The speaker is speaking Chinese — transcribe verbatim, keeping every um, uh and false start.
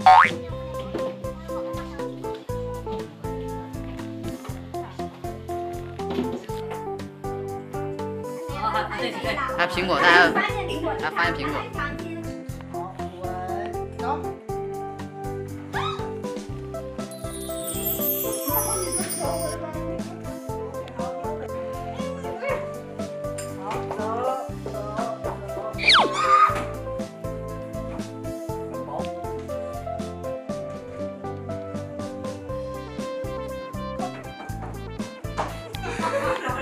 还有苹果，它还有，还发现苹果。 好，稳，走。好，走走走。好。